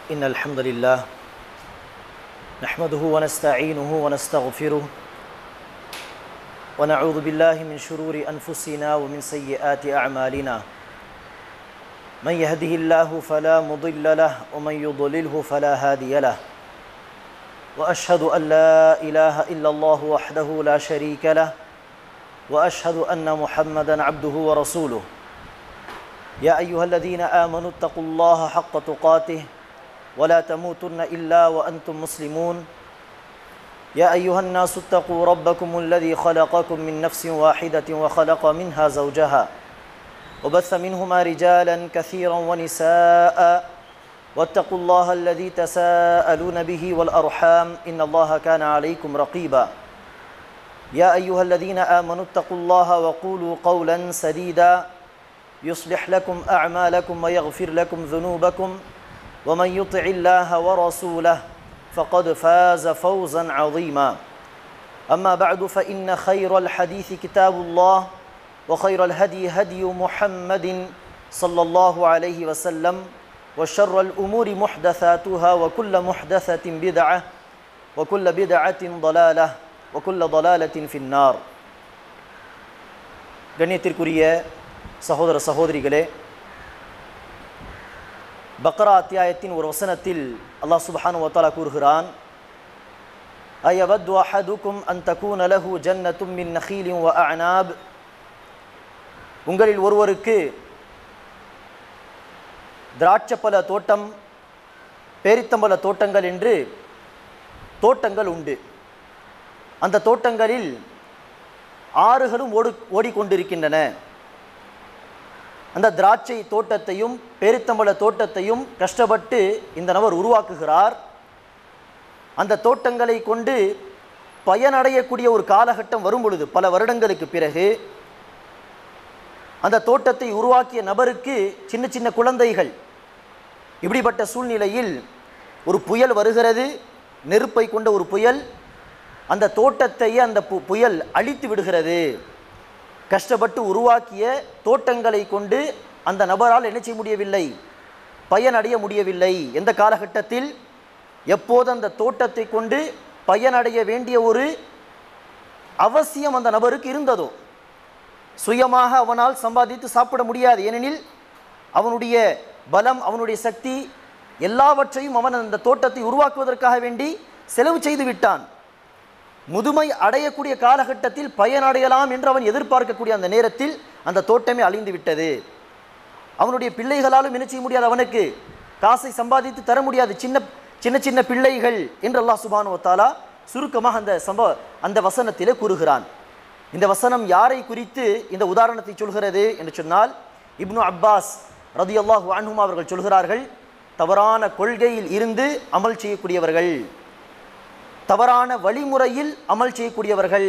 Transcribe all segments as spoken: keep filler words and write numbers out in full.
إن الحمد لله نحمده ونستعينه ونستغفره ونعوذ بالله من شرور أنفسنا ومن سيئات أعمالنا من يهده الله فلا مضل له ومن يضلله فلا هادي له وأشهد أن لا إله إلا الله وحده لا شريك له وأشهد أن محمدًا عبده ورسوله يا أيها الذين آمنوا اتقوا الله حق تقاته ولا تموتن إلا وأنتم مسلمون يا أيها الناس اتقوا ربكم الذي خلقكم من نفس واحدة وخلق منها زوجها وبث منهما رجالا كثيرا ونساء واتقوا الله الذي تساءلون به والأرحام إن الله كان عليكم رقيبا يا أيها الذين آمنوا اتقوا الله وقولوا قولا سديدا يصلح لكم أعمالكم ويغفر لكم ذنوبكم ومن يطع الله ورسوله فقد فاز فوزا عظيما أما بعد فإن خير الحديث كتاب الله وخير الهدي هدي محمد صلى الله عليه وسلم وشر الأمور محدثاتها وكل محدثة بدعة وكل بدعة ضلالة وكل ضلالة في النار. கண்ணியத்திற்குரிய சகோதர சகோதரிகளே, பக்ரா அத்தியாயத்தின் ஒரு வசனத்தில் அல்லாஹ் சுப்ஹானஹு வ தஆலா கூறுகிறான், அயவது அஹதுக்கும் அன் தகூன லஹு ஜன்னத்தும் மின் நഖீலின் வ அஅனாப். உங்களில் ஒருவருக்கு திராட்சப்பழ தோட்டம், பேரித்தம்பழ தோட்டங்கள் என்று தோட்டங்கள் உண்டு. அந்த தோட்டங்களில் ஆறுகளும் ஓடு ஓடிக்கொண்டிருக்கின்றன. அந்த திராட்சை தோட்டத்தையும் பேரித்தம்பழ தோட்டத்தையும் கஷ்டப்பட்டு இந்த நபர் உருவாக்குகிறார். அந்த தோட்டங்களை கொண்டு பயனடையக்கூடிய ஒரு காலகட்டம் வரும் பொழுது, பல வருடங்களுக்கு பிறகு, அந்த தோட்டத்தை உருவாக்கிய நபருக்கு சின்ன சின்ன குழந்தைகள். இப்படிப்பட்ட சூழ்நிலையில் ஒரு புயல் வருகிறது, நெருப்பை கொண்ட ஒரு புயல். அந்த தோட்டத்தையே அந்த பு புயல் அழித்து விடுகிறது. கஷ்டப்பட்டு உருவாக்கிய தோட்டங்களை கொண்டு அந்த நபரால் என்ன செய்ய முடியவில்லை, பயனடைய முடியவில்லை. எந்த காலகட்டத்தில், எப்போது அந்த தோட்டத்தை கொண்டு பயனடைய வேண்டிய ஒரு அவசியம் அந்த நபருக்கு இருந்ததோ, சுயமாக அவனால் சம்பாதித்து சாப்பிட முடியாது. ஏனெனில் அவனுடைய பலம், அவனுடைய சக்தி எல்லாவற்றையும் அவன் அந்த தோட்டத்தை உருவாக்குவதற்காக வேண்டி செலவு செய்து விட்டான். முதுமை அடையக்கூடிய காலகட்டத்தில் பயனடையலாம் என்று அவன் எதிர்பார்க்கக்கூடிய அந்த நேரத்தில் அந்த தோட்டமே அழிந்து விட்டது. அவனுடைய பிள்ளைகளாலும் என்ன செய்ய முடியாது, அவனுக்கு காசை சம்பாதித்து தர முடியாது. சின்ன சின்ன சின்ன பிள்ளைகள் என்று அல்லாஹ் சுப்ஹானஹு வ தஆலா சுருக்கமாக அந்த சம்பவ அந்த வசனத்திலே கூறுகிறான். இந்த வசனம் யாரை குறித்து இந்த உதாரணத்தை சொல்கிறது என்று சொன்னால், இப்னு அப்பாஸ் ரலியல்லாஹு அன்ஹுமா அவர்கள் சொல்கிறார்கள், தவறான கொள்கையில் இருந்து அமல் செய்யக்கூடியவர்கள், தவறான வழிமுறையில் அமல் செய்யக்கூடியவர்கள்.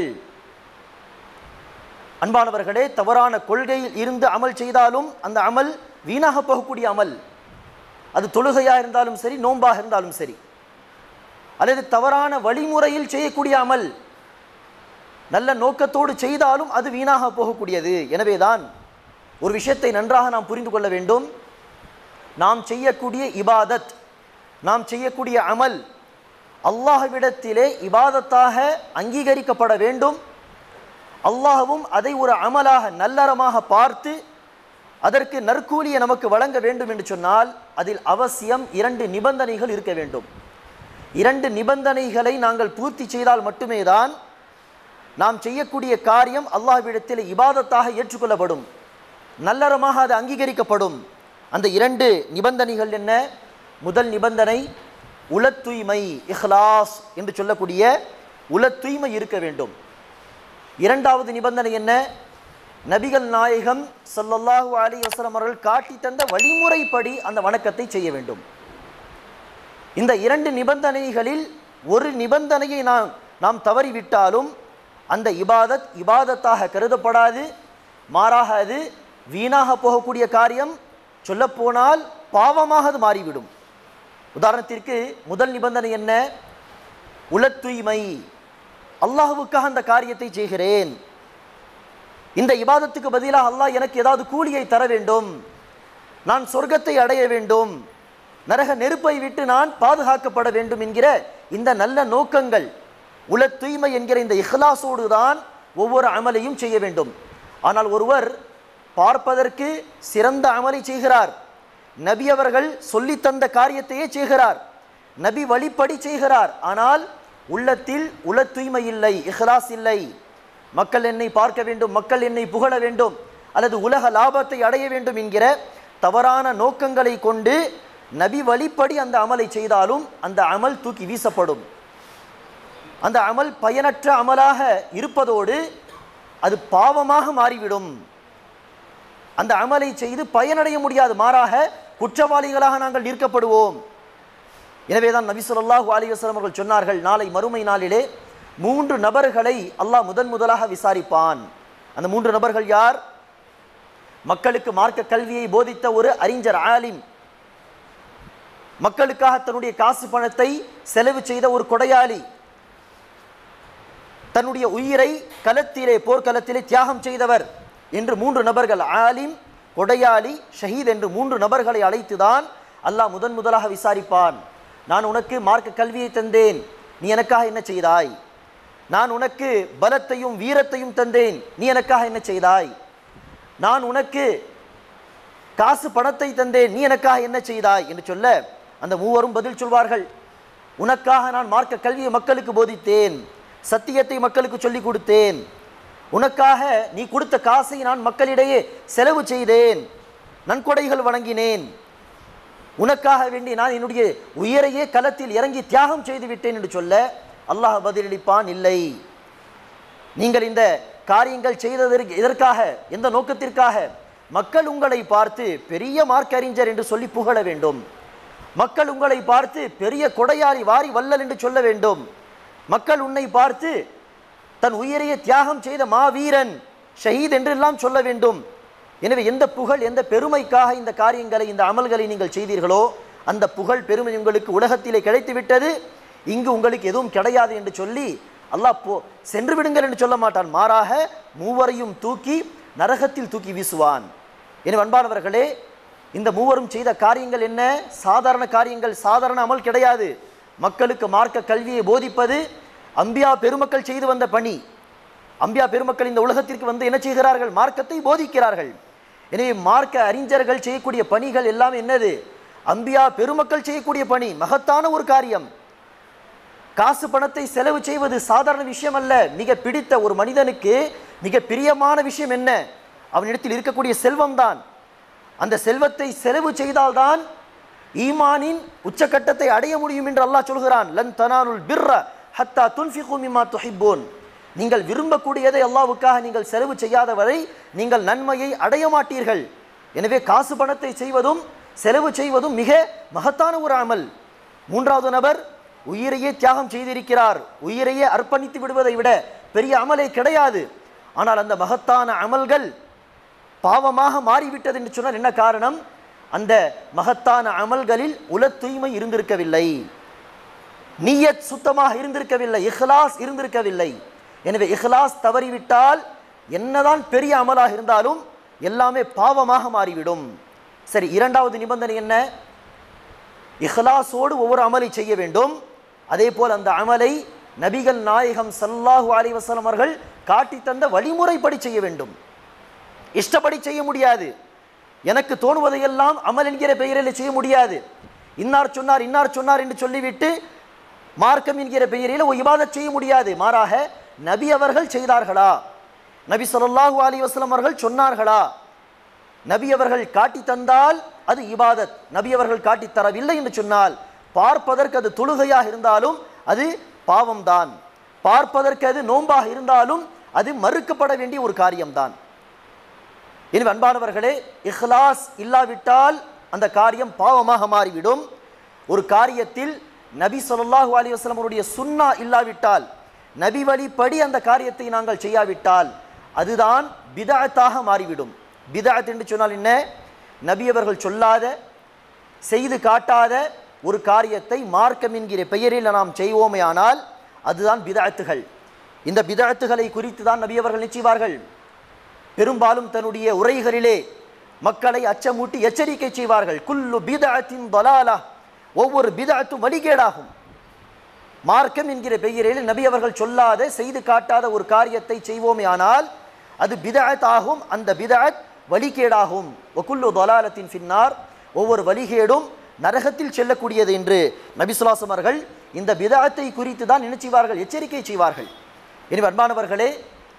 அன்பானவர்களே, தவறான கொள்கையில் இருந்து அமல் செய்தாலும் அந்த அமல் வீணாக போகக்கூடிய அமல். அது தொழுகையாக இருந்தாலும் சரி, நோன்பாக இருந்தாலும் சரி, அல்லது தவறான வழிமுறையில் செய்யக்கூடிய அமல் நல்ல நோக்கத்தோடு செய்தாலும் அது வீணாக போகக்கூடியது. எனவேதான் ஒரு விஷயத்தை நன்றாக நாம் புரிந்து கொள்ள வேண்டும். நாம் செய்யக்கூடிய இபாதத், நாம் செய்யக்கூடிய அமல் அல்லாஹ்விடத்திலே இபாதத்தாக அங்கீகரிக்கப்பட வேண்டும். அல்லாஹ்வும் அதை ஒரு அமலாக நல்லறமாக பார்த்து அதற்கு நற்கூலியை நமக்கு வழங்க வேண்டும் என்று சொன்னால் அதில் அவசியம் இரண்டு நிபந்தனைகள் இருக்க வேண்டும். இரண்டு நிபந்தனைகளை நாங்கள் பூர்த்தி செய்தால் மட்டுமே தான் நாம் செய்யக்கூடிய காரியம் அல்லாஹ்விடத்திலே இபாதத்தாக ஏற்றுக்கொள்ளப்படும், நல்லறமாக அது அங்கீகரிக்கப்படும். அந்த இரண்டு நிபந்தனைகள் என்ன? முதல் நிபந்தனை உள தூய்மை, இஹ்லாஸ் என்று சொல்லக்கூடிய உள தூய்மை இருக்க வேண்டும். இரண்டாவது நிபந்தனை என்ன? நபிகள் நாயகம் ஸல்லல்லாஹு அலைஹி வஸல்லம் அவர்கள் காட்டி தந்த வழிமுறைப்படி அந்த வணக்கத்தை செய்ய வேண்டும். இந்த இரண்டு நிபந்தனைகளில் ஒரு நிபந்தனையை நாம் நாம் தவறிவிட்டாலும் அந்த இபாதத் இபாதத்தாக கருதப்படாது. மாறாக அது வீணாக போகக்கூடிய காரியம், சொல்லப்போனால் பாவமாக அது மாறிவிடும். உதாரணத்திற்கு முதல் நிபந்தனை என்ன? உள தூய்மை. அல்லாஹ்வுக்காக அந்த காரியத்தை செய்கிறேன், இந்த இபாதத்துக்கு பதிலாக அல்லாஹ் எனக்கு ஏதாவது கூலியை தர வேண்டும், நான் சொர்க்கத்தை அடைய வேண்டும், நரக நெருப்பை விட்டு நான் பாதுகாக்கப்பட வேண்டும் என்கிற இந்த நல்ல நோக்கங்கள், உல தூய்மை என்கிற இந்த இஹ்லாஸோடு தான் ஒவ்வொரு அமலையும் செய்ய வேண்டும். ஆனால் ஒருவர் பார்ப்பதற்கு சிறந்த அமலை செய்கிறார், நபி அவர்கள் சொல்லித்தந்த காரியத்தையே செய்கிறார், நபி வழிப்படி செய்கிறார், ஆனால் உள்ளத்தில் உல தூய்மை இல்லை, இஹ்லாஸ் இல்லை. மக்கள் என்னை பார்க்க வேண்டும், மக்கள் என்னை புகழ வேண்டும், அல்லது உலக லாபத்தை அடைய வேண்டும் என்கிற தவறான நோக்கங்களை கொண்டு நபி வழிப்படி அந்த அமலை செய்தாலும் அந்த அமல் தூக்கி வீசப்படும். அந்த அமல் பயனற்ற அமலாக இருப்பதோடு அது பாவமாக மாறிவிடும். அந்த அமலை செய்து பயனடைய முடியாது, மாறாக குற்றவாளிகளாக நாங்கள் நிற்கப்படுவோம். எனவேதான் நபி ஸல்லல்லாஹு அலைஹி வஸல்லம் அவர்கள் சொன்னார்கள், நாளை மறுமை நாளிலே மூன்று நபர்களை அல்லாஹ் முதன் முதலாக விசாரிப்பான். அந்த மூன்று நபர்கள் யார்? மக்களுக்கு மார்க்க கல்வியை போதித்த ஒரு அறிஞர், ஆலிம், மக்களுக்காக தன்னுடைய காசு பணத்தை செலவு செய்த ஒரு கொடையாளி, தன்னுடைய உயிரை களத்திலே போர்க்களத்திலே தியாகம் செய்தவர் என்று மூன்று நபர்கள், ஆலிம், கொடையாளி, ஷஹீத் என்று மூன்று நபர்களை அழைத்துதான் அல்லாஹ் முதன் முதலாக விசாரிப்பான். நான் உனக்கு மார்க்க கல்வியை தந்தேன், நீ எனக்காக என்ன செய்தாய்? நான் உனக்கு பலத்தையும் வீரத்தையும் தந்தேன், நீ எனக்காக என்ன செய்தாய்? நான் உனக்கு காசு பணத்தை தந்தேன், நீ எனக்காக என்ன செய்தாய் என்று சொல்ல அந்த மூவரும் பதில் சொல்வார்கள், உனக்காக நான் மார்க்க கல்வியை மக்களுக்கு போதித்தேன், சத்தியத்தை மக்களுக்கு சொல்லிக் கொடுத்தேன், உனக்காக நீ கொடுத்த காசை நான் மக்களிடையே செலவு செய்தேன், நன்கொடைகள் வழங்கினேன், உனக்காக வேண்டி நான் என்னுடைய உயிரையே களத்தில் இறங்கி தியாகம் செய்து விட்டேன் என்று சொல்ல அல்லாஹ் பதிலளிப்பான், இல்லை, நீங்கள் இந்த காரியங்கள் செய்ததற்கு எதற்காக, எந்த நோக்கத்திற்காக? மக்கள் உங்களை பார்த்து பெரிய மார்க்க அறிஞர் என்று சொல்லி புகழ வேண்டும், மக்கள் உங்களை பார்த்து பெரிய கொடையாளி, வாரி வல்லல் என்று சொல்ல வேண்டும், மக்கள் உன்னை பார்த்து தன் உயிரையே தியாகம் செய்த மாவீரன், ஷஹீத் என்றெல்லாம் சொல்ல வேண்டும். எனவே எந்த புகழ், எந்த பெருமைக்காக இந்த காரியங்களை, இந்த அமல்களை நீங்கள் செய்தீர்களோ அந்த புகழ் பெருமை உங்களுக்கு உலகத்திலே கிடைத்து விட்டது, இங்கு உங்களுக்கு எதுவும் கிடையாது என்று சொல்லி அல்லாஹ் போ சென்று விடுங்கள் என்று சொல்ல மாட்டான், மாறாக மூவரையும் தூக்கி நரகத்தில் தூக்கி வீசுவான். எனவே அன்பானவர்களே, இந்த மூவரும் செய்த காரியங்கள் என்ன? சாதாரண காரியங்கள், சாதாரண அமல் கிடையாது. மக்களுக்கு மார்க்க கல்வியை போதிப்பது அம்பியா பெருமக்கள் செய்து வந்த பணி. அம்பியா பெருமக்கள் இந்த உலகத்திற்கு வந்து என்ன செய்கிறார்கள்? மார்க்கத்தை போதிக்கிறார்கள். எனவே மார்க்க அறிஞர்கள் செய்யக்கூடிய பணிகள் எல்லாம் என்னது? அம்பியா பெருமக்கள் செய்யக்கூடிய பணி, மகத்தான ஒரு காரியம். காசு பணத்தை செலவு செய்வது சாதாரண விஷயம் அல்ல. மிக பிடித்த ஒரு மனிதனுக்கு மிக பிரியமான விஷயம் என்ன? அவனிடத்தில் இருக்கக்கூடிய செல்வம் தான். அந்த செல்வத்தை செலவு செய்தால்தான் ஈமானின் உச்சக்கட்டத்தை அடைய முடியும் என்று அல்லாஹ் சொல்கிறான், லன் தனாலுல் பிர்ர ஹத்தா துன்ஃபிகு மிம்மா துஹிப்பூன். நீங்கள் விரும்பக்கூடியதை அல்லாஹ்வுக்காக நீங்கள் செலவு செய்யாத வரை நீங்கள் நன்மையை அடைய மாட்டீர்கள். எனவே காசு பணத்தை செய்வதும் செலவு செய்வதும் மிக மகத்தான ஒரு அமல். மூன்றாவது நபர் உயிரையே தியாகம் செய்திருக்கிறார். உயிரையே அர்ப்பணித்து விடுவதை விட பெரிய அமலே கிடையாது. ஆனால் அந்த மகத்தான அமல்கள் பாவமாக மாறிவிட்டது என்று சொன்னால் என்ன காரணம்? அந்த மகத்தான அமல்களில் உல தூய்மை இருந்திருக்கவில்லை, நியத் சுத்தமாக இருந்திருக்கவில்லை, இஹ்லாஸ் இருந்திருக்கவில்லை. எனவே இஹ்லாஸ் தவறிவிட்டால் என்னதான் பெரிய அமலாக இருந்தாலும் எல்லாமே பாவமாக மாறிவிடும். சரி, இரண்டாவது நிபந்தனை என்ன? இஹ்லாஸோடு ஒவ்வொரு அமலை செய்ய வேண்டும். அதே போல் அந்த அமலை நபிகள் நாயகம் ஸல்லல்லாஹு அலைஹி வஸல்லம் அவர்கள் காட்டி தந்த வழிமுறைப்படி செய்ய வேண்டும். இஷ்டப்படி செய்ய முடியாது. எனக்கு தோணுவதையெல்லாம் அமல் என்கிற பெயரில் செய்ய முடியாது. இன்னார் சொன்னார் இன்னார் சொன்னார் என்று சொல்லிவிட்டு மார்க்கம் என்கிற பெயரில் ஒரு இபாதத் செய்ய முடியாது. மாறாக நபி அவர்கள் செய்தார்களா, நபி ஸல்லல்லாஹு அலைஹி வஸல்லம் அவர்கள் சொன்னார்களா, நபி அவர்கள் காட்டி தந்தால் அது இபாதத், நபி அவர்கள் காட்டி தரவில்லை என்று சொன்னால் பார்ப்பதற்கு அது தொழுகையாக இருந்தாலும் அது பாவம்தான், பார்ப்பதற்கு அது நோன்பாக இருந்தாலும் அது மறுக்கப்பட வேண்டிய ஒரு காரியம்தான். எனவே அன்பானவர்களே, இஹ்லாஸ் இல்லாவிட்டால் அந்த காரியம் பாவமாக மாறிவிடும். ஒரு காரியத்தில் நபி ஸல்லல்லாஹு அலைஹி வஸல்லம் அவருடைய சுன்னா இல்லாவிட்டால், நபி வழிப்படி அந்த காரியத்தை நாங்கள் செய்யாவிட்டால் அதுதான் பிதஅத்தாக மாறிவிடும். பிதஅத் என்று சொன்னால் என்ன? நபி அவர்கள் சொல்லாத, செய்து காட்டாத ஒரு காரியத்தை மார்க்கம் என்கிற பெயரில் நாம் செய்வோமே ஆனால் அதுதான் பிதஅத்துகள். இந்த பிதஅத்துகளை குறித்து தான் நபி அவர்கள் நிச்சயிவார்கள். பெரும்பாலும் தன்னுடைய உரைகளிலே மக்களை அச்சமூட்டி எச்சரிக்கை செய்வார்கள். குல்லு பிதஅத்தின் தலாலா, ஒவ்வொரு பிதஅத்தும் வழிகேடாகும். மார்க்கம் என்கிற பெயரில் நபி அவர்கள் சொல்லாத செய்து காட்டாத ஒரு காரியத்தை செய்வோமே ஆனால் அது பிதஅத் ஆகும். அந்த பிதஅத் வழிகேடாகும். வகுல்லு தலாலத்தின் ஃபின்னார், ஒவ்வொரு வழிகேடும் நரகத்தில் செல்லக்கூடியது என்று நபி ஸல்லல்லாஹு அலைஹி வஸல்லம் அவர்கள் இந்த பிதஅத்தை குறித்து தான் நினைச்சுவார்கள், எச்சரிக்கை செய்வார்கள். எனவே அன்பானவர்களே,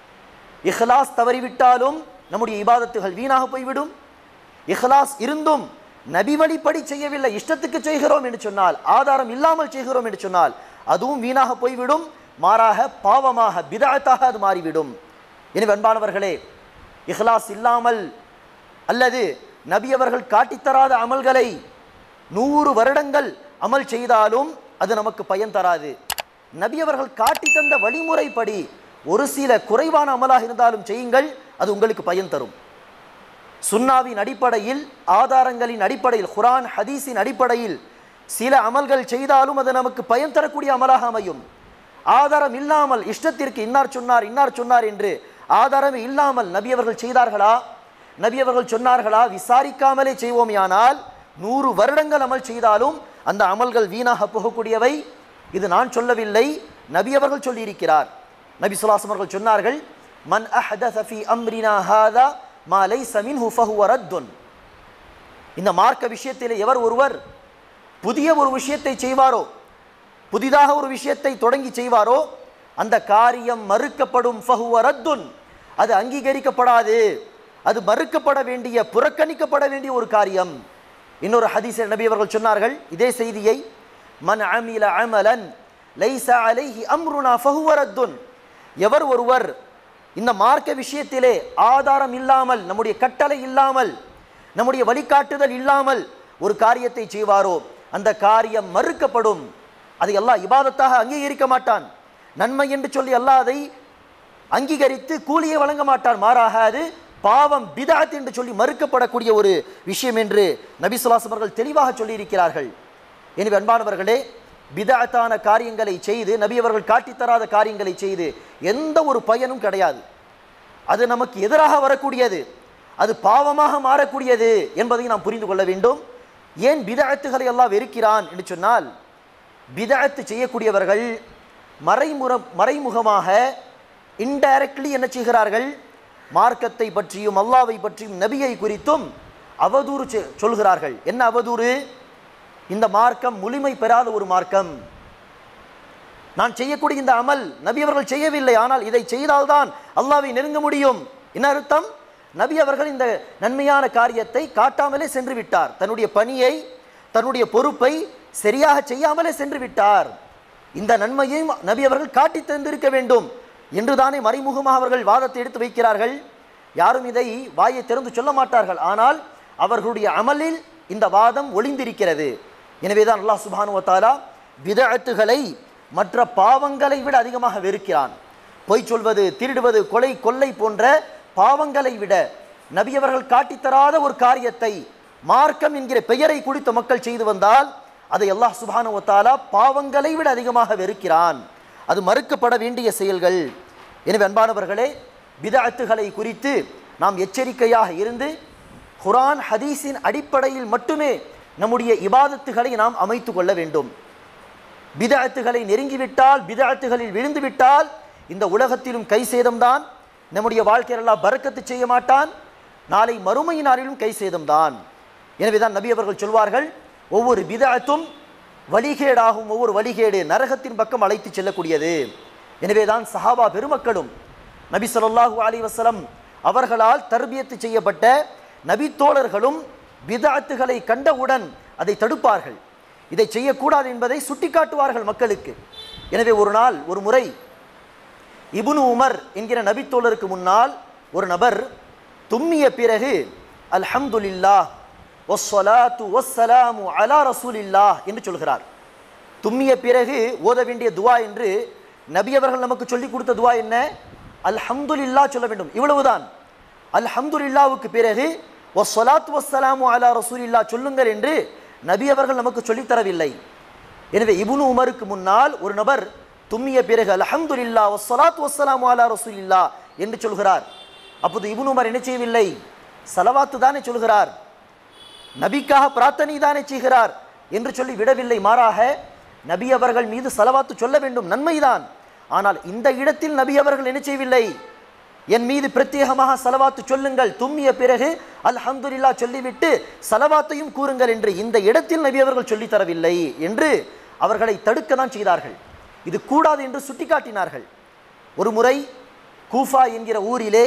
இஹ்லாஸ் தவறிவிட்டாலும் நம்முடைய இபாதத்துகள் வீணாக போய்விடும். இஹ்லாஸ் இருந்தும் நபி வழிப்படி செய்யவில்லை, இஷ்டத்துக்கு செய்கிறோம் என்று சொன்னால், ஆதாரம் இல்லாமல் செய்கிறோம் என்று சொன்னால் அதுவும் வீணாக போய்விடும். மாறாக பாவமாக பிதஅத்தாக அது மாறிவிடும். எனவே அன்பானவர்களே, இஹ்லாஸ் இல்லாமல் அல்லது நபி அவர்கள் காட்டித்தராத அமல்களை நூறு வருடங்கள் அமல் செய்தாலும் அது நமக்கு பயன் தராது. நபி அவர்கள் காட்டி தந்த வழிமுறைப்படி ஒரு சில குறைவான அமலாக இருந்தாலும் செய்யுங்கள், அது உங்களுக்கு பயன் தரும். சுன்னாவின் அடிப்படையில், ஆதாரங்களின் அடிப்படையில், குர்ஆன் ஹதீஸின் அடிப்படையில் சில அமல்கள் செய்தாலும் அது நமக்கு பயன் தரக்கூடிய அமலாக அமையும். ஆதாரம் இல்லாமல் இஷ்டத்திற்கு இன்னார் சொன்னார் இன்னார் சொன்னார் என்று ஆதாரமே இல்லாமல் நபி அவர்கள் செய்தார்களா, நபி அவர்கள் சொன்னார்களா, விசாரிக்காமலே செய்வோமையானால் நூறு வருடங்கள் அமல் செய்தாலும் அந்த அமல்கள் வீணாக போகக்கூடியவை. இது நான் சொல்லவில்லை, நபி அவர்கள் சொல்லியிருக்கிறார். நபி ஸல்லல்லாஹு அலைஹி வஸல்லம் அவர்கள் சொன்னார்கள், மன் அஹ்தஸ ஃபீ அம்ரினா ஹாதா மா லைஸ மின்ஹு ஃபஹுவ ரத்துன். இந்த மார்க்க விஷயத்திலே எவர் ஒருவர் புதிய ஒரு விஷயத்தை செய்வாரோ, புதிதாக ஒரு விஷயத்தை தொடங்கி செய்வாரோ, அந்த காரியம் மறுக்கப்படும். ஃபஹுவ ரத்துன், அது அங்கீகரிக்கப்படாது, அது மறுக்கப்பட வேண்டிய, புறக்கணிக்கப்பட வேண்டிய ஒரு காரியம். இன்னொரு ஹதீஸில் நபி அவர்கள் சொன்னார்கள் இதே செய்தியை, மன் அமில அமலன் லைஸ அலைஹி அம்ருனா ஃபஹுவ ரத்துன். எவர் ஒருவர் இந்த மார்க்க விஷயத்திலே ஆதாரம் இல்லாமல், நம்முடைய கட்டளை இல்லாமல், நம்முடைய வழிகாட்டுதல் இல்லாமல் ஒரு காரியத்தை செய்வாரோ அந்த காரியம் மறுக்கப்படும். அதை அல்லாஹ் இபாதத்தாக அங்கீகரிக்க மாட்டான். நன்மை என்று சொல்லி அல்லாஹ் அதை அங்கீகரித்து கூலியை வழங்க மாட்டான். மாறாக அது பாவம், பிதஅத் என்று சொல்லி மறுக்கப்படக்கூடிய ஒரு விஷயம் என்று நபி ஸல்லல்லாஹு அலைஹி வஸல்லம் அவர்கள் தெளிவாக சொல்லியிருக்கிறார்கள். எனவே அன்பானவர்களே, பிதஅத்தான காரியங்களை செய்து, நபி அவர்கள் காட்டித்தராத காரியங்களை செய்து எந்த ஒரு பயனும் கிடையாது. அது நமக்கு எதிராக வரக்கூடியது, அது பாவமாக மாறக்கூடியது என்பதை நாம் புரிந்து கொள்ள வேண்டும். ஏன் பிதஅத்துகளை எல்லாம் வெறுக்கிறான் என்று சொன்னால், பிதஅத்து செய்யக்கூடியவர்கள் மறைமுற மறைமுகமாக இன்டைரக்ட்லி என்ன செய்கிறார்கள், மார்க்கத்தை பற்றியும் அல்லாஹ்வை பற்றியும் நபியை குறித்தும் அவதூறு சொல்கிறார்கள். என்ன அவதூறு? இந்த மார்க்கம் முழுமை பெறாத ஒரு மார்க்கம், நான் செய்யக்கூடிய இந்த அமல் நபி அவர்கள் செய்யவில்லை, ஆனால் இதை செய்தால்தான் அல்லாஹ்வை நெருங்க முடியும். என்ன அர்த்தம்? நபி அவர்கள் இந்த நன்மையான காரியத்தை காட்டாமலே சென்று விட்டார், தன்னுடைய பணியை, தன்னுடைய பொறுப்பை சரியாக செய்யாமலே சென்று விட்டார். இந்த நன்மையையும் நபி அவர்கள் காட்டி தந்திருக்க வேண்டும் என்றுதானே மறைமுகமாக அவர்கள் வாதத்தை எடுத்து வைக்கிறார்கள். யாரும் இதை வாயை திறந்து சொல்ல மாட்டார்கள், ஆனால் அவர்களுடைய அமலில் இந்த வாதம் ஒளிந்திருக்கிறது. எனவேதான் அல்லாஹ் சுப்ஹானஹு வ தஆலா பிதஅத்துகளை மற்ற பாவங்களை விட அதிகமாக வெறுக்கிறான். பொய் சொல்வது, திருடுவது, கொலை கொள்ளை போன்ற பாவங்களை விட நபி அவர்கள் காட்டித்தராத ஒரு காரியத்தை மார்க்கம் என்கிற பெயரை குறித்த மக்கள் செய்து வந்தால் அதை அல்லாஹ் சுப்ஹானஹு வ தஆலா பாவங்களை விட அதிகமாக வெறுக்கிறான். அது மறுக்கப்பட வேண்டிய செயல்கள். எனவே அன்பானவர்களே, பிதஅத்துகளை குறித்து நாம் எச்சரிக்கையாக இருந்து குர்ஆன் ஹதீஸின் அடிப்படையில் மட்டுமே நம்முடைய இபாதத்துகளை நாம் அமைத்து கொள்ள வேண்டும். பிதஅத்துகளை நெருங்கிவிட்டால், பிதஅத்துகளில் விழுந்துவிட்டால் இந்த உலகத்திலும் கை சேதம்தான், நம்முடைய வாழ்க்கையில் அல்லாஹ் பரக்கத்து செய்ய மாட்டான், நாளை மறுமை நாளிலும் கை சேதம்தான். எனவேதான் நபி அவர்கள் சொல்வார்கள், ஒவ்வொரு பிதஅத்தும் வழிகேடாகும், ஒவ்வொரு வழிகேடு நரகத்தின் பக்கம் அழைத்து செல்லக்கூடியது. எனவேதான் சஹாபா பெருமக்களும் நபி ஸல்லல்லாஹு அலைஹி வஸல்லம் அவர்களால் தர்பியத்து செய்யப்பட்ட நபி தோழர்களும் பிதஅத்துகளை கண்டவுடன் அதை தடுப்பார்கள், இதை செய்யக்கூடாது என்பதை சுட்டிக்காட்டுவார்கள் மக்களுக்கு. எனவே ஒரு நாள் ஒரு முறை இப்னு உமர் என்கிற நபி தோழருக்கு முன்னால் ஒரு நபர் தும்மிய பிறகு அல்ஹம்துலில்லாஹ் வஸ்ஸலாத்து வஸ்ஸலாமு அலா ரசூலில்லாஹ் என்று சொல்கிறார். தும்மிய பிறகு ஓத வேண்டிய துவா என்று நபி அவர்கள் நமக்கு சொல்லிக் கொடுத்த துவா என்ன? அல்ஹம்துலில்லாஹ் சொல்ல வேண்டும், இவ்வளவுதான். அல்ஹம்துலில்லாஹ்வுக்கு பிறகு வஸ்ஸலாத்து வஸ்ஸலாமு அலா ரசூலில்லாஹ் சொல்லுங்கள் என்று நபி அவர்கள் நமக்கு சொல்லித் தரவில்லை. எனவே இப்னு உமருக்கு முன்னால் ஒரு நபர் தும்மிய பிறகு அல்ஹம்துலில்லாஹ் வஸ்ஸலாத்து வஸ்ஸலாமு அலா ரசூலில்லாஹ் என்று சொல்கிறார். அப்போது இப்னு உமர் என்ன செய்யவில்லை? சலவாத்து தானே சொல்கிறார், நபிக்காக பிரார்த்தனை தானே செய்கிறார் என்று சொல்லி விடவில்லை. மாறாக நபி அவர்கள் மீது சலவாத்து சொல்ல வேண்டும், நன்மைதான். ஆனால் இந்த இடத்தில் நபி அவர்கள் என்ன செய்யவில்லை, என் மீது பிரத்யேகமாக சலவாத்து சொல்லுங்கள், தும்மிய பிறகு அல்ஹம்துலில்லாஹ் சொல்லிவிட்டு சலவாத்தையும் கூறுங்கள் என்று இந்த இடத்தில் நபி அவர்கள் சொல்லித் தரவில்லை என்று அவர்களை தடுக்க தான் செய்தார்கள். இது கூடாது என்று சுட்டிக்காட்டினார்கள். ஒரு முறை கூஃபா என்கிற ஊரிலே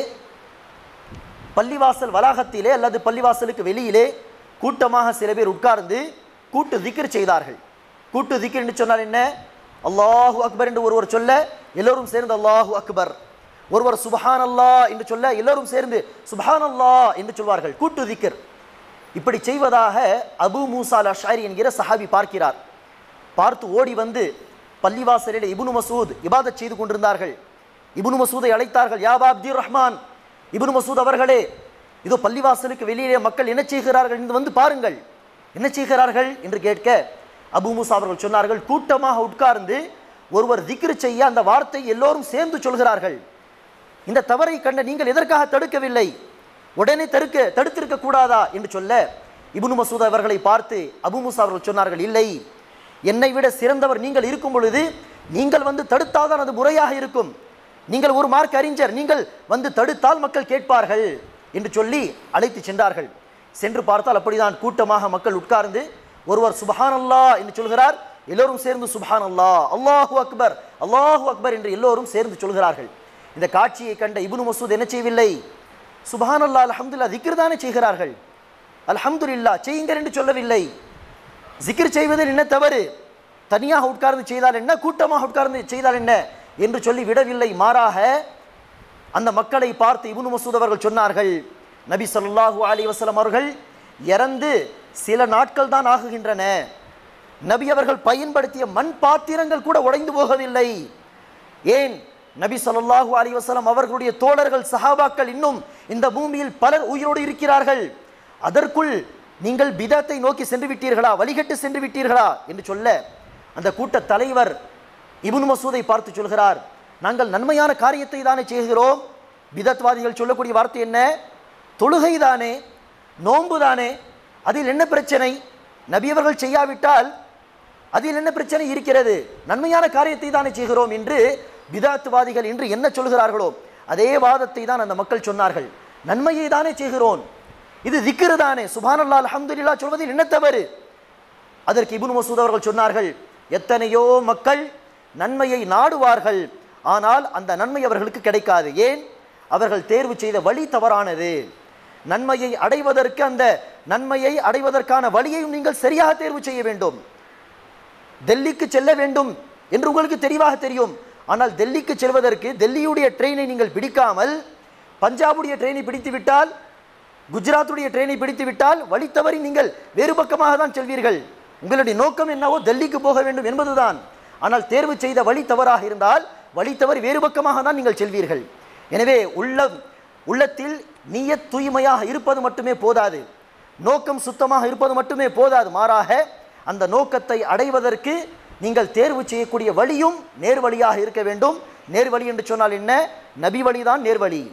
பள்ளிவாசல் வளாகத்திலே அல்லது பள்ளிவாசலுக்கு வெளியிலே கூட்டமாக சில பேர் உட்கார்ந்து கூட்டு திக்ர் செய்தார்கள். கூட்டு திக்ர் என்று சொன்னால் என்ன, அல்லாஹு அக்பர் என்று ஒருவர் சொல்ல எல்லோரும் சேர்ந்து அல்லாஹு அக்பர், ஒருவர் சுபஹான் அல்லாஹ் என்று சொல்ல எல்லோரும் சேர்ந்து சுபஹான் அல்லாஹ் என்று சொல்வார்கள், கூட்டு திக்ர். இப்படி செய்வதாக அபு மூசா அல் அஷ்அரி என்கிற சஹாபி பார்க்கிறார். பார்த்து ஓடி வந்து பள்ளிவாசலில் இப்னு மசூத் இபாதத் செய்து கொண்டிருந்தார்கள். இப்னு மசூதை அழைத்தார்கள், யா அபா அப்துர் ரஹ்மான், இப்னு மசூத் அவர்களே, இதோ பள்ளிவாசலுக்கு வெளியிலே மக்கள் என்ன செய்கிறார்கள் என்று வந்து பாருங்கள், என்ன செய்கிறார்கள் என்று கேட்க அபு மூசா அவர்கள் சொன்னார்கள், கூட்டமாக உட்கார்ந்து ஒருவர் திக்ர் செய்ய அந்த வார்த்தை எல்லோரும் சேர்ந்து சொல்கிறார்கள். இந்த தவறை கண்ட நீங்கள் எதற்காக தடுக்கவில்லை, உடனே தடுக்க தடுத்திருக்க கூடாதா என்று சொல்ல இப்னு மசூத் அவர்களை பார்த்து அபு மூசா அவர்கள் சொன்னார்கள், இல்லை, என்னை விட சிறந்தவர் நீங்கள் இருக்கும் பொழுது நீங்கள் வந்து தடுத்தால்தான் அது முறையாக இருக்கும். நீங்கள் ஒரு மார்க் அறிஞர், நீங்கள் வந்து தடுத்தால் மக்கள் கேட்பார்கள் என்று சொல்லி அழைத்து சென்றார்கள். சென்று பார்த்தால் அப்படிதான் கூட்டமாக மக்கள் உட்கார்ந்து ஒருவர் சுபஹான் அல்லாஹ் என்று சொல்கிறார், எல்லோரும் சேர்ந்து சுபஹான் அல்லாஹ், அல்லாஹு அக்பர், அல்லாஹு அக்பர் என்று எல்லோரும் சேர்ந்து சொல்கிறார்கள். இந்த காட்சியை கண்ட இப்னு மசூத் என்ன செய்யவில்லை, சுபஹான் அல்லாஹ் அல்ஹம்துலில்லாஹ் திக்ர் தானே செய்கிறார்கள், அல்ஹம்துலில்லாஹ் செய்யுங்கள் என்று சொல்லவில்லை. ஜிக்ர் செய்வதில் என்ன தவறு, தனியாக உட்கார்ந்து செய்தால் என்ன, கூட்டமாக உட்கார்ந்து செய்தால் என்ன என்று சொல்லி விடவில்லை. மாறாக அந்த மக்களை பார்த்து இப்னு மசூத் அவர்கள் சொன்னார்கள், நபி ஸல்லல்லாஹு அலைஹி வஸல்லம் அவர்கள் இறந்து சில நாட்கள் தான் ஆகுகின்றன, நபி அவர்கள் பயன்படுத்திய மண் பாத்திரங்கள் கூட உடைந்து போகவில்லை. ஏன், நபி ஸல்லல்லாஹு அலைஹி வஸல்லம் அவர்களுடைய தோழர்கள் சஹாபாக்கள் இன்னும் இந்த பூமியில் பலர் உயிரோடு இருக்கிறார்கள், அதற்குள் நீங்கள் பிதத்தை நோக்கி சென்று விட்டீர்களா, வழிகட்டு சென்று விட்டீர்களா என்று சொல்ல அந்த கூட்ட தலைவர் இப்னு மசூதை பார்த்து சொல்கிறார், நாங்கள் நன்மையான காரியத்தை தானே செய்கிறோம், பிதத்வாதிகள் சொல்லக்கூடிய வார்த்தை என்ன, தொழுகை தானே, நோன்பு தானே, அதில் என்ன பிரச்சனை, நபி அவர்கள் செய்யாவிட்டால் அதில் என்ன பிரச்சனை இருக்கிறது, நன்மையான காரியத்தை தானே செய்கிறோம் என்று பிதத்வாதிகள் என்று என்ன சொல்கிறார்களோ அதே வாதத்தை தான் அந்த மக்கள் சொன்னார்கள். நன்மையை தானே செய்கிறோம், இது திக்ர் தானே, சுப்ஹானல்லாஹ் அல்ஹம்துலில்லாஹ் சொல்வதில் என்ன தவறு. அதற்கு இப்னு மசூத் அவர்கள் சொன்னார்கள், எத்தனையோ மக்கள் நன்மையை நாடுவார்கள், ஆனால் அந்த நன்மை அவர்களுக்கு கிடைக்காது. ஏன், அவர்கள் தேர்வு செய்த வழி தவறானது. நன்மையை அடைவதற்கு அந்த நன்மையை அடைவதற்கான வழியையும் நீங்கள் சரியாக தேர்வு செய்ய வேண்டும். டெல்லிக்கு செல்ல வேண்டும் என்று உங்களுக்கு தெளிவாக தெரியும், ஆனால் டெல்லிக்கு செல்வதற்கு டெல்லியுடைய ட்ரெயினை நீங்கள் பிடிக்காமல் பஞ்சாபுடைய ட்ரெயினை பிடித்து விட்டால், குஜராத்துடைய ட்ரெயினை பிடித்து விட்டால் வழி தவறி நீங்கள் வேறு பக்கமாக தான் செல்வீர்கள். உங்களுடைய நோக்கம் என்னவோ டெல்லிக்கு போக வேண்டும் என்பதுதான். ஆனால் தேர்வு செய்த வழி தவறாக இருந்தால் வழி தவறி வேறு பக்கமாக தான் நீங்கள் செல்வீர்கள். எனவே உள்ள உள்ளத்தில் நியத் தூய்மையாக இருப்பது மட்டுமே போதாது, நோக்கம் சுத்தமாக இருப்பது மட்டுமே போதாது. மாறாக அந்த நோக்கத்தை அடைவதற்கு நீங்கள் தேர்வு செய்யக்கூடிய வழியும் நேர்வழியாக இருக்க வேண்டும். நேர்வழி என்று சொன்னால் என்ன, நபி வழிதான் நேர்வழி,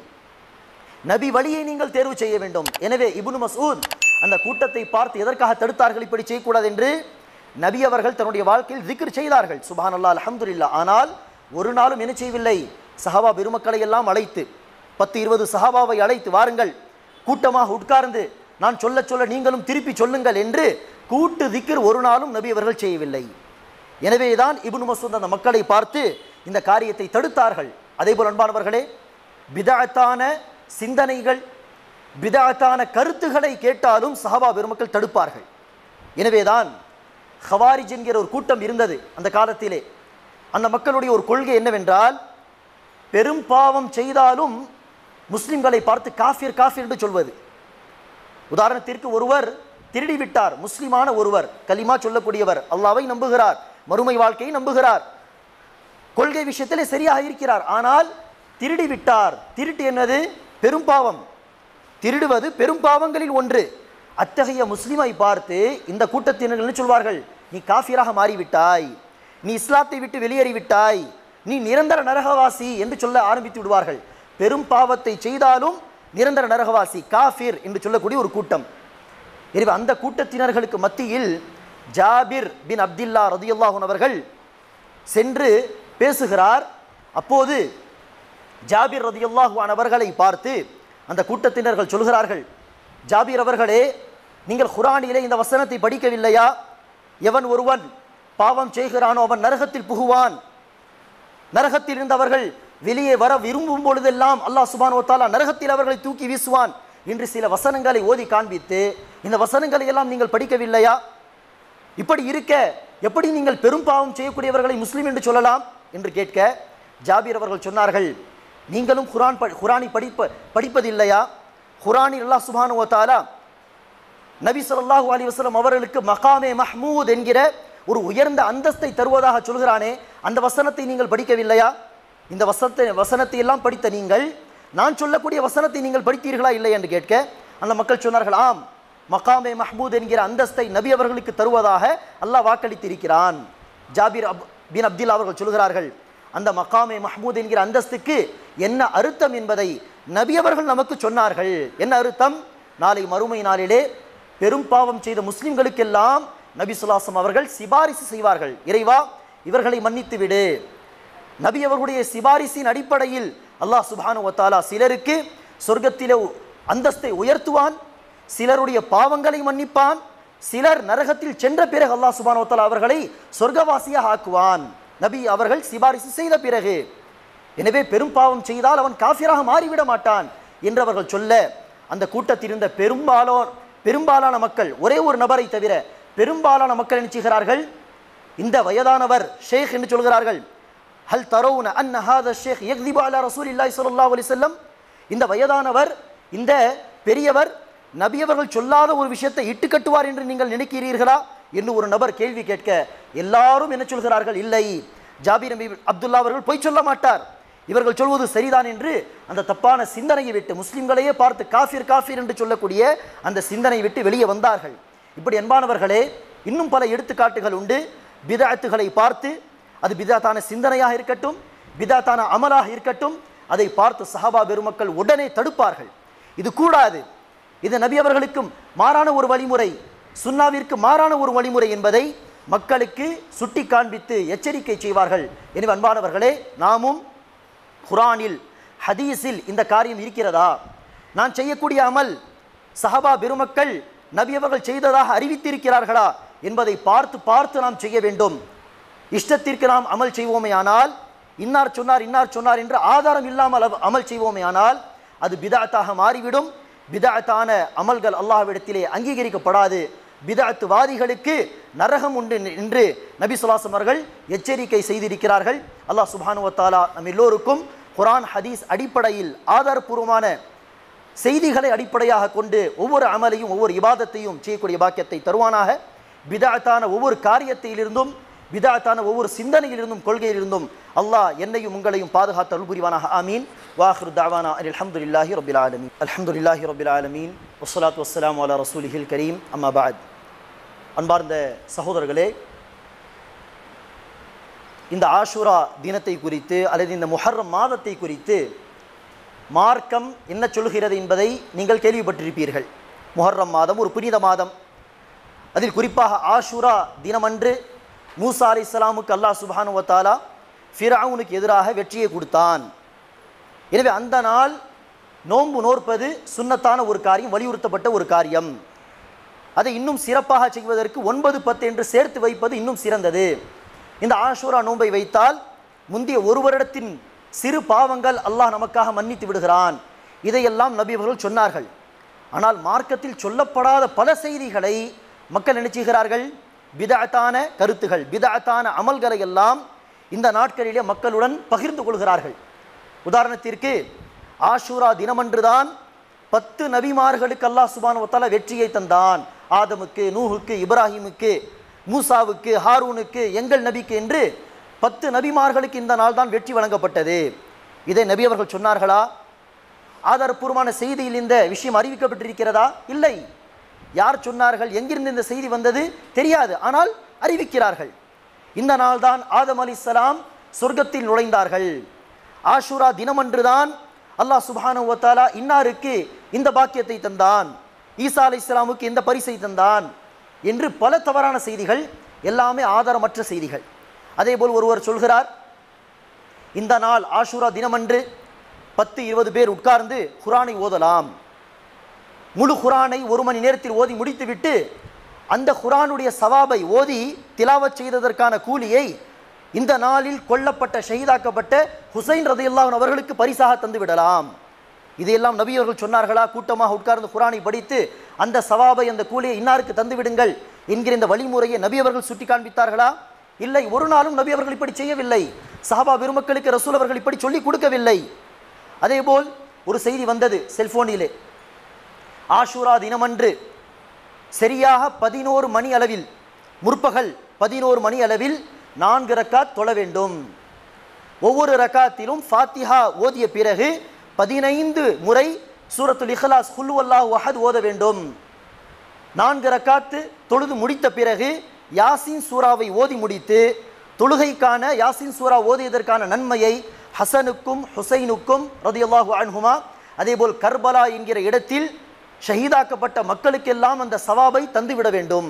நபி வழியை நீங்கள் தேர்வு செய்ய வேண்டும். எனவே இப்னு மசூத் அந்த கூட்டத்தை பார்த்து எதற்காக தடுத்தார்கள், இப்படி செய்யக்கூடாது என்று. நபி அவர்கள் தன்னுடைய வாழ்க்கையில் திக்ர் செய்தார்கள், சுப்ஹானல்லாஹ் அல்ஹம்துலில்லாஹ். ஆனால் ஒரு நாளும் என்ன செய்யவில்லை, சஹாபா பெருமக்களை எல்லாம் அழைத்து பத்து இருபது சஹாபாவை அழைத்து வாருங்கள், கூட்டமாக உட்கார்ந்து நான் சொல்ல சொல்ல நீங்களும் திருப்பி சொல்லுங்கள் என்று கூட்டு திக்ர் ஒரு நாளும் நபி அவர்கள் செய்யவில்லை. எனவேதான் இப்னு மசூத் அந்த மக்களை பார்த்து இந்த காரியத்தை தடுத்தார்கள். அதேபோல் அன்பானவர்களே, பிதஅத்தான சிந்தனைகள், பிதஅத்தான கருத்துக்களை கேட்டாலும் சஹாபா பெருமக்கள் தடுப்பார்கள். எனவேதான் ஹவாரிஜ் என்கிற ஒரு கூட்டம் இருந்தது அந்த காலத்திலே. அந்த மக்களுடைய ஒரு கொள்கை என்னவென்றால், பெரும் பாவம் செய்தாலும் முஸ்லிம்களை பார்த்து காஃபிர் காஃபிர் என்று சொல்வது. உதாரணத்திற்கு ஒருவர் திருடி விட்டார், முஸ்லிமான ஒருவர், கலிமா சொல்லக்கூடியவர், அல்லாஹ்வை நம்புகிறார், மறுமை வாழ்க்கையை நம்புகிறார், கொள்கை விஷயத்திலே சரியாக இருக்கிறார், ஆனால் திருடி விட்டார். திருட்டு என்னது, பெரும் பாவம், திருடுவது பெரும் பாவங்களில் ஒன்று. அத்தகைய முஸ்லிமை பார்த்து இந்த கூட்டத்தினர் என்ன சொல்வார்கள், நீ காஃபிராக மாறிவிட்டாய், நீ இஸ்லாத்தை விட்டு வெளியேறிவிட்டாய், நீ நிரந்தர நரகவாசி என்று சொல்ல ஆரம்பித்து விடுவார்கள். பெரும் பாவத்தை செய்தாலும் நிரந்தர நரகவாசி, காஃபிர் என்று சொல்லக்கூடிய ஒரு கூட்டம். எனவே அந்த கூட்டத்தினர்களுக்கு மத்தியில் ஜாபிர் பின் அப்துல்லா ரதியல்லாஹு அன்ஹு அவர்கள் சென்று பேசுகிறார். அப்போது ஜாபிர் ரதியல்லாஹு அன்ஹு அவர்களை பார்த்து அந்த கூட்டத்தினர்கள் சொல்கிறார்கள், ஜாபிர் அவர்களே, நீங்கள் குர்ஆனிலே இந்த வசனத்தை படிக்கவில்லையா? எவன் ஒருவன் பாவம் செய்கிறானோ அவன் நரகத்தில் புகுவான், நரகத்தில் இருந்து அவர்கள் வெளியே வர விரும்பும் பொழுதெல்லாம் அல்லாஹ் சுப்ஹானஹு வ தஆலா நரகத்தில் அவர்களை தூக்கி வீசுவான் என்று சில வசனங்களை ஓதி காண்பித்து, இந்த வசனங்களை எல்லாம் நீங்கள் படிக்கவில்லையா? இப்படி இருக்க எப்படி நீங்கள் பெரும் பாவம் செய்யக்கூடியவர்களை முஸ்லீம் என்று சொல்லலாம் என்று கேட்க ஜாபிர் அவர்கள் சொன்னார்கள், நீங்களும் குர்ஆன் குர்ஆனை படிப்ப படிப்பதில்லையா? குர்ஆனில் அல்லாஹ் சுப்ஹானஹு வ தஆலா நபி ஸல்லல்லாஹு அலைஹி வஸல்லம் அவர்களுக்கு மகாமே மஹ்மூத் என்கிற ஒரு உயர்ந்த அந்தஸ்தை தருவதாக சொல்கிறானே, அந்த வசனத்தை நீங்கள் படிக்கவில்லையா? இந்த வசனத்தை வசனத்தை எல்லாம் படித்த நீங்கள் நான் சொல்லக்கூடிய வசனத்தை நீங்கள் படித்தீர்களா இல்லை என்று கேட்க அந்த மக்கள் சொன்னார்கள், ஆம், மகாமே மஹ்மூத் என்கிற அந்தஸ்தை நபி அவர்களுக்கு தருவதாக அல்லாஹ் வாக்களித்திருக்கிறான். ஜாபிர் அப் பின் அப்துல்லா அவர்கள் சொல்கிறார்கள், அந்த மகாமே மஹ்மூத் என்கிற அந்தஸ்துக்கு என்ன அர்த்தம் என்பதை நபி அவர்கள் நமக்கு சொன்னார்கள். என்ன அர்த்தம்? நாளை மறுமை நாளிலே பெரும் பாவம் செய்த முஸ்லிம்களுக்கெல்லாம் நபி ஸல்லல்லாஹு அலைஹி வஸல்லம் அவர்கள் சிபாரிசு செய்வார்கள், இறைவா இவர்களை மன்னித்து விடு. நபி அவர்களுடைய சிபாரிசின் அடிப்படையில் அல்லாஹ் சுப்ஹானஹு வ தஆலா சிலருக்கு சொர்க்கத்திலே அந்தஸ்தை உயர்த்துவான், சிலருடைய பாவங்களை மன்னிப்பான், சிலர் நரகத்தில் சென்ற பிறகு அல்லாஹ் சுப்ஹானஹு வ தஆலா அவர்களை சொர்க்கவாசியாக ஆக்குவான், நபி அவர்கள் சிபாரிசு செய்த பிறகு. எனவே பெரும் பாவம் செய்தால் அவன் காஃபிராக மாறிவிட மாட்டான் என்று அவர்கள் சொல்ல, அந்த கூட்டத்தில் இருந்த பெரும்பாலோர் பெரும்பாலான மக்கள், ஒரே ஒரு நபரை தவிர பெரும்பாலான மக்கள் என்ன செய்கிறார்கள்? இந்த வயதானவர் ஷேக் என்று சொல்கிறார்கள். ஹல் தரவுன அன்ன ஹாதா ஷேக் யக்திபு அலா ரசூலில்லாஹி ஸல்லல்லாஹு அலைஹி வஸல்லம், இந்த வயதானவர், இந்த பெரியவர் நபி அவர்கள் சொல்லாத ஒரு விஷயத்தை இட்டு கட்டுவார் என்று நீங்கள் நினைக்கிறீர்களா என்று ஒரு நபர் கேள்வி கேட்க எல்லாரும் என்ன சொல்கிறார்கள்? இல்லை, ஜாபிர் நபி அப்துல்லா அவர்கள் பொய் சொல்ல மாட்டார், இவர்கள் சொல்வது சரிதான் என்று அந்த தப்பான சிந்தனையை விட்டு, முஸ்லிம்களையே பார்த்து காஃபிர் காஃபிர் என்று சொல்லக்கூடிய அந்த சிந்தனை விட்டு வெளியே வந்தார்கள். இப்படி அன்பானவர்களே, இன்னும் பல எடுத்துக்காட்டுகள் உண்டு. பிதஅத்துகளை பார்த்து, அது பிதஅத்தான சிந்தனையாக இருக்கட்டும், பிதஅத்தான அமலாக இருக்கட்டும், அதை பார்த்து சஹாபா பெருமக்கள் உடனே தடுப்பார்கள். இது கூடாது, இது நபி அவர்களுக்கும் மாறான ஒரு வழிமுறை, சுன்னாவிற்கு மாறான ஒரு வழிமுறை என்பதை மக்களுக்கு சுட்டி காண்பித்து எச்சரிக்கை செய்வார்கள். எனவே அன்பானவர்களே, நாமும் குர்ஆனில் ஹதீஸில் இந்த காரியம் இருக்கிறதா, நான் செய்யக்கூடிய அமல் சஹாபா பெருமக்கள் நபி அவர்கள் செய்ததாக அறிவித்திருக்கிறார்களா என்பதை பார்த்து பார்த்து நாம் செய்ய வேண்டும். இஷ்டத்திற்கு நாம் அமல் செய்வோமே ஆனால், இன்னார் சொன்னார் இன்னார் சொன்னார் என்று ஆதாரம் இல்லாமல் அமல் செய்வோமே ஆனால் அது பிதஅத்தாக மாறிவிடும். பிதஅத்தான அமல்கள் அல்லாஹ்விடத்திலே அங்கீகரிக்கப்படாது. பிதஅத்துவாதிகளுக்கு நரகம் உண்டு என்று நபி ஸல்லல்லாஹு அலைஹி வஸல்லம் அவர்கள் எச்சரிக்கை செய்திருக்கிறார்கள். அல்லாஹ் சுப்ஹானஹு வ தஆலா நம் எல்லோருக்கும் குர்ஆன் ஹதீஸ் அடிப்படையில் ஆதாரபூர்வமான செய்திகளை அடிப்படையாக கொண்டு ஒவ்வொரு அமலையும் ஒவ்வொரு இபாதத்தையும் செய்யக்கூடிய பாக்கியத்தை தருவானாக. பிதஅத்தான ஒவ்வொரு காரியத்திலிருந்தும், பிதஅத்தான ஒவ்வொரு சிந்தனையிலிருந்தும், கொள்கையிலிருந்தும் அல்லாஹ் என்னையும் உங்களையும் பாதுகாத்து அருள் புரிவானாக. ஆமீன். வாஹிரு தஅவானா அல்ஹம்துலில்லாஹி ரப்பில் ஆலமீன். அல்ஹம்துலில்லாஹி ரப்பில் ஆலமீன். வஸ்ஸலாத்து வஸ்ஸலாமு அலா ரசூலிஹில் கரீம். அம்மா பஅத். அன்பார்ந்த சகோதரர்களே, இந்த ஆஷூரா தினத்தை குறித்து அல்லது இந்த முஹர்ரம் மாதத்தை குறித்து மார்க்கம் என்ன சொல்கிறது என்பதை நீங்கள் கேள்விப்பட்டிருப்பீர்கள். முஹர்ரம் மாதம் ஒரு புனித மாதம். அதில் குறிப்பாக ஆஷூரா தினமன்று மூசா அலைஹிஸ்ஸலாமுக்கு அல்லாஹ் சுப்ஹானஹு வ தஆலா ஃபிரௌனுக்கு எதிராக வெற்றியை கொடுத்தான். எனவே அந்த நாள் நோன்பு நோற்பது சுன்னத்தான ஒரு காரியம், வலியுறுத்தப்பட்ட ஒரு காரியம். அதை இன்னும் சிறப்பாக செய்வதற்கு ஒன்பது பத்து என்று சேர்த்து வைப்பது இன்னும் சிறந்தது. இந்த ஆஷூரா நோன்பை வைத்தால் முந்தைய ஒரு வருடத்தின் சிறு பாவங்கள் அல்லாஹ் நமக்காக மன்னித்து விடுகிறான். இதையெல்லாம் நபி அவர்கள் சொன்னார்கள். ஆனால் மார்க்கத்தில் சொல்லப்படாத பல செய்திகளை மக்கள் நினைச்சுகிறார்கள். பிதஅத்தான கருத்துகள், பிதஅத்தான அமல்களை எல்லாம் இந்த நாட்களிலே மக்களுடன் பகிர்ந்து கொள்கிறார்கள். உதாரணத்திற்கு ஆஷூரா தினமன்றுதான் பத்து நபிமார்களுக்கு அல்லாஹ் சுப்ஹானஹு வ தஆலா வெற்றியை தந்தான். ஆதமுக்கு, நூஹுக்கு, இப்ராஹிமுக்கு, மூசாவுக்கு, ஹாரூனுக்கு, எங்கள் நபிக்கு என்று பத்து நபிமார்களுக்கு இந்த நாள் தான் வெற்றி வழங்கப்பட்டது. இதை நபி அவர்கள் சொன்னார்களா? ஆதாரபூர்வமான செய்தியில் இந்த விஷயம் அறிவிக்கப்பட்டிருக்கிறதா? இல்லை. யார் சொன்னார்கள், எங்கிருந்து இந்த செய்தி வந்தது தெரியாது, ஆனால் அறிவிக்கிறார்கள். இந்த நாள் தான் ஆதம் அலைஹிஸ்ஸலாம் சொர்க்கத்தில் நுழைந்தார்கள். ஆஷூரா தினமன்றுதான் அல்லாஹ் சுப்ஹானஹு வ தஆலா இன்னாருக்கு இந்த பாக்கியத்தை தந்தான், ஈசா அலைஹிஸ்ஸலாமுக்கு இந்த பரிசை தந்தான் என்று பல தவறான செய்திகள், எல்லாமே ஆதாரமற்ற செய்திகள். அதேபோல் ஒருவர் சொல்கிறார், இந்த நாள் ஆஷூரா தினமன்று பத்து இருபது பேர் உட்கார்ந்து குர்ஆனை ஓதலாம், முழு குர்ஆனை ஒரு மணி நேரத்தில் ஓதி முடித்துவிட்டு அந்த குர்ஆனுடைய சவாபை ஓதி திலாவத் செய்ததற்கான கூலியை இந்த நாளில் கொல்லப்பட்ட ஷஹீதாக்கப்பட்ட ஹுசைன் ரலியல்லாஹு அன்ஹு அவர்களுக்கு பரிசாக தந்து விடலாம். இதையெல்லாம் நபி அவர்கள் சொன்னார்களா? கூட்டமாக உட்கார்ந்து குர்ஆனை படித்து அந்த சவாபை அந்த கூலியை இன்னாருக்கு தந்து விடுங்கள் என்கிற இந்த வழிமுறையை நபி அவர்கள் சுட்டி காண்பித்தார்களா? இல்லை, ஒரு நாளும் நபி அவர்கள் இப்படி செய்யவில்லை. சஹாபா பெருமக்களுக்கு ரசூல் அவர்கள் இப்படி சொல்லி கொடுக்கவில்லை. அதேபோல் ஒரு செய்தி வந்தது செல்போனிலே, ஆஷூரா தினமன்று சரியாக பதினோரு மணி அளவில், முற்பகல் பதினோரு மணி அளவில் நான்கு ரக்காத் தொழ வேண்டும். ஒவ்வொரு ரக்காத்திலும் ஃபாத்திஹா ஓதிய பிறகு பதினைந்து முறை சூரத்துல் இஹ்லாஸ் குல் ஹுவல்லாஹு அஹத் ஓத வேண்டும். நான்கு ரக்காத்து தொழுது முடித்த பிறகு யாசின் சூராவை ஓதி முடித்து தொழுகைக்கான யாசின் சூரா ஓதியதற்கான நன்மையை ஹசனுக்கும் ஹுசைனுக்கும் ரலியல்லாஹு அன்ஹுமா, அதேபோல் கர்பலா என்கிற இடத்தில் ஷஹீதாக்கப்பட்ட மக்களுக்கெல்லாம் அந்த சவாபை தந்துவிட வேண்டும்.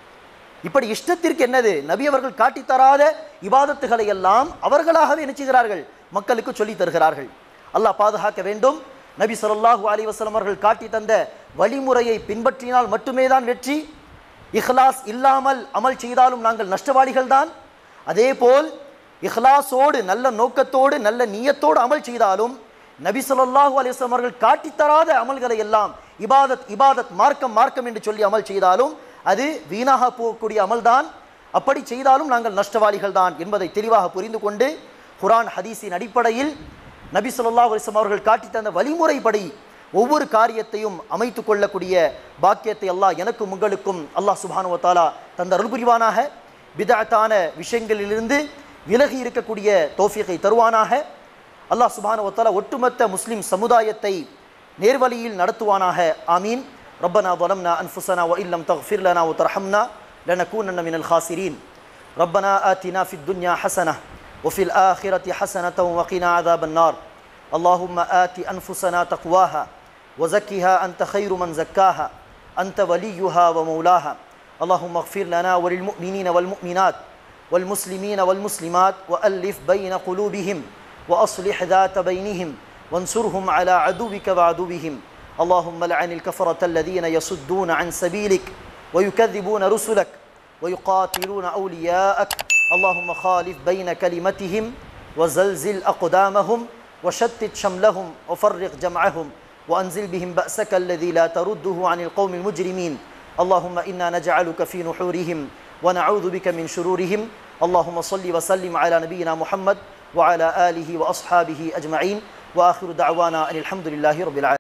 இப்படி இஷ்டத்திற்கு என்னது நபி அவர்கள் காட்டித்தராத இபாதத்துகளை எல்லாம் அவர்களாகவே நினைச்சுகிறார்கள், மக்களுக்கு சொல்லி தருகிறார்கள். அல்லாஹ் பாதுகாக்க வேண்டும். நபி ஸல்லல்லாஹு அலைஹி வஸல்லம் அவர்கள் காட்டி தந்த வழிமுறையை பின்பற்றினால் மட்டுமே தான் வெற்றி. இஹ்லாஸ் இல்லாமல் அமல் செய்தாலும் நாங்கள் நஷ்டவாளிகள் தான். அதேபோல் இஹ்லாஸோடு நல்ல நோக்கத்தோடு நல்ல நியத்தோடு அமல் செய்தாலும் நபி ஸல்லல்லாஹு அலைஹி வஸல்லம் அவர்கள் காட்டித்தராத அமல்களை எல்லாம் இபாதத் இபாதத் மார்க்கம் மார்க்கம் என்று சொல்லி அமல் செய்தாலும் அது வீணாக போகக்கூடிய அமல்தான். அப்படி செய்தாலும் நாங்கள் நஷ்டவாளிகள் தான் என்பதை தெளிவாக புரிந்து கொண்டு குர்ஆன் ஹதீஸின் அடிப்படையில் நபி ஸல்லல்லாஹு அலைஹி வஸல்லம் அவர்கள் காட்டி தந்த வழிமுறைப்படி ஒவ்வொரு காரியத்தையும் அமைத்து கொள்ளக்கூடிய பாக்கியத்தை அல்லாஹ் எனக்கும் உங்களுக்கும் அல்லாஹ் சுப்ஹானஹு வ தஆலா தந்த அருள் புரிவானாக. பிதஅத்தான விஷயங்களிலிருந்து விலகி இருக்கக்கூடிய தௌஃபீகை தருவானாக. அல்லாஹ் சுப்ஹானஹு வ தஆலா ஒட்டுமொத்த முஸ்லிம் சமுதாயத்தை நேர்வழியில் நடத்துவானாக. ஆமீன். ربنا ظلمنا أنفسنا وإن لم تغفر لنا وترحمنا لنكونن من الخاسرين. ربنا آتنا في الدنيا حسنة وفي الآخرة حسنة وقنا عذاب النار. اللهم آت أنفسنا تقواها وزكها أنت خير من زكاها أنت وليها ومولاها. اللهم اغفر لنا وللمؤمنين والمؤمنات والمسلمين والمسلمات وألف بين قلوبهم وأصلح ذات بينهم وانصرهم على عدوك وعدوهم. اللهم لعن الكفرة الذين يصدون عن سبيلك ويكذبون رسلك ويقاتلون أولياءك. اللهم خالف بين كلمتهم وزلزل أقدامهم وشتت شملهم وفرق جمعهم وأنزل بهم بأسك الذي لا ترده عن القوم المجرمين. اللهم إنا نجعلك في نحورهم ونعوذ بك من شرورهم. اللهم صل وسلم على نبينا محمد وعلى آله وأصحابه أجمعين. وآخر دعوانا أن الحمد لله رب العالمين.